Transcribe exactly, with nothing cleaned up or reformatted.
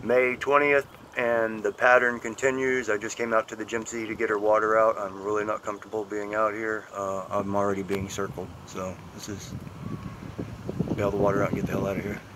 May twentieth, and the pattern continues. I just came out to the Gypsy to get her water out. I'm really not comfortable being out here. Uh, I'm already being circled, so this is bail the water out and get the hell out of here.